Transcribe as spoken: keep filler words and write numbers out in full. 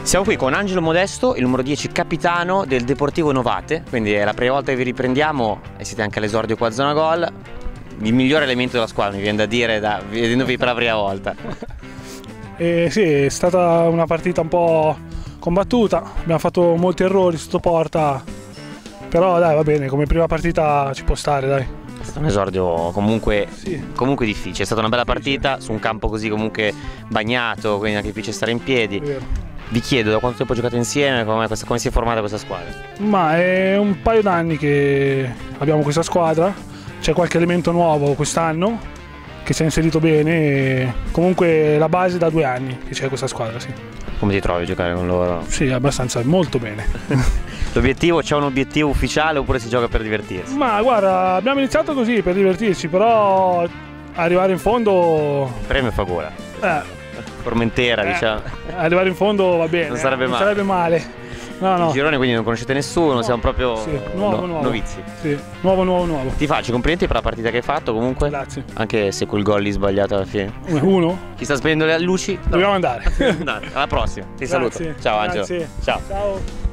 Siamo qui con Angelo Modesto, il numero dieci capitano del Deportivo Novate, quindi è la prima volta che vi riprendiamo e siete anche all'esordio qua a Zona Gol. Il migliore elemento della squadra, mi viene da dire, da, vedendovi per la prima volta. Eh, sì, è stata una partita un po' combattuta, abbiamo fatto molti errori sotto porta, però dai, va bene, come prima partita ci può stare, dai. È stato un esordio comunque, Sì. comunque difficile, è stata una bella partita su un campo così comunque bagnato, quindi anche difficile stare in piedi. È vero. Vi chiedo da quanto tempo giocate insieme, come, come si è formata questa squadra? Ma è un paio d'anni che abbiamo questa squadra, c'è qualche elemento nuovo quest'anno che si è inserito bene, e comunque la base da due anni che c'è questa squadra, sì. Come ti trovi a giocare con loro? Sì, abbastanza, molto bene. L'obiettivo, c'è un obiettivo ufficiale oppure si gioca per divertirsi? Ma guarda, abbiamo iniziato così per divertirci, però arrivare in fondo... Premio fa gola. Eh, Formentera, eh, diciamo. arrivare in fondo va bene, Non sarebbe eh, non male. sarebbe male. No, no. Il girone quindi non conoscete nessuno, No. siamo proprio Sì, nuovo, no- nuovo. novizi. Sì, nuovo, nuovo, nuovo. Ti faccio i complimenti per la partita che hai fatto comunque. Grazie. Anche se quel gol lì sbagliato alla fine. Uno? Chi sta spegnendo le luci? Dobbiamo andare. Dai, alla prossima. Ti saluto. Grazie. Ciao Angelo. Grazie. Ciao. Ciao.